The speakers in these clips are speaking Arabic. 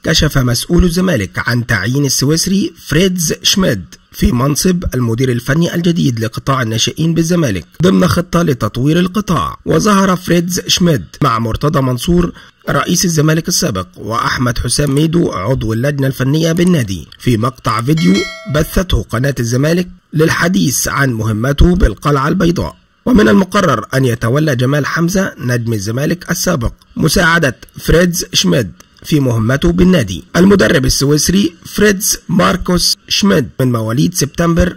كشف مسؤول الزمالك عن تعيين السويسري فريدز شميد في منصب المدير الفني الجديد لقطاع الناشئين بالزمالك ضمن خطة لتطوير القطاع. وظهر فريدز شميد مع مرتضى منصور رئيس الزمالك السابق وأحمد حسام ميدو عضو اللجنة الفنية بالنادي في مقطع فيديو بثته قناة الزمالك للحديث عن مهمته بالقلعة البيضاء. ومن المقرر أن يتولى جمال حمزة نجم الزمالك السابق مساعدة فريدز شميد في مهمته بالنادي. المدرب السويسري فريدز ماركوس شميد من مواليد سبتمبر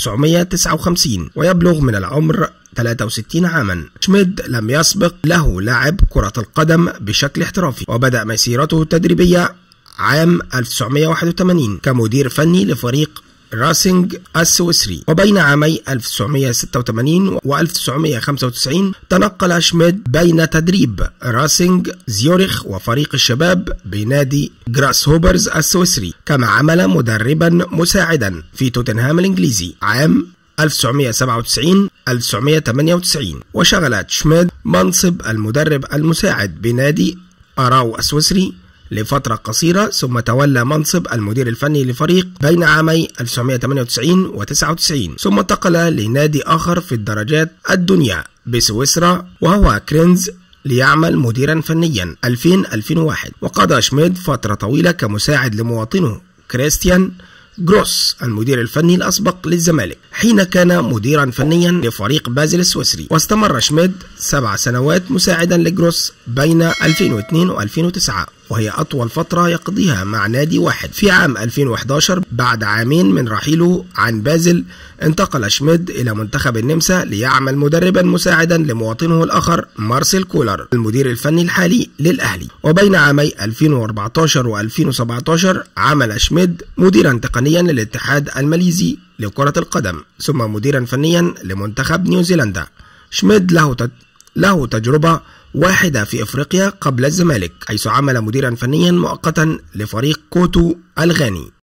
1959 ويبلغ من العمر 63 عاما. شميد لم يسبق له لعب كرة القدم بشكل احترافي، وبدأ مسيرته التدريبية عام 1981 كمدير فني لفريق راسينج السويسري، وبين عامي 1986 و 1995 تنقل شميد بين تدريب راسينج زيورخ وفريق الشباب بنادي جراس هوبرز السويسري، كما عمل مدربا مساعدا في توتنهام الإنجليزي عام 1997 1998. وشغل شميد منصب المدرب المساعد بنادي أراو السويسري لفترة قصيرة، ثم تولى منصب المدير الفني لفريق بين عامي 1998 و 99، ثم انتقل لنادي آخر في الدرجات الدنيا بسويسرا وهو كرينز ليعمل مديرا فنيا 2000-2001. وقضى شميد فترة طويلة كمساعد لمواطنه كريستيان جروس المدير الفني الأسبق للزمالك حين كان مديرا فنيا لفريق بازل السويسري. واستمر شميد 7 سنوات مساعدا لجروس بين 2002 و 2009، وهي أطول فترة يقضيها مع نادي واحد. في عام 2011 بعد عامين من رحيله عن بازل انتقل شميد إلى منتخب النمسا ليعمل مدربا مساعدا لمواطنه الآخر مارسيل كولر المدير الفني الحالي للأهلي. وبين عامي 2014 و 2017 عمل شميد مديرا تقنيا للاتحاد الماليزي لكرة القدم، ثم مديرا فنيا لمنتخب نيوزيلندا. شميد له تجربة واحدة في أفريقيا قبل الزمالك، حيث عمل مديرا فنيا مؤقتا لفريق كوتو الغاني.